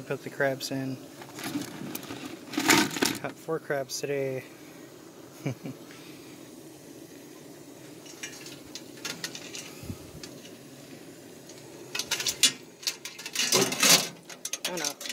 put the crabs in. Caught 4 crabs today. Oh no.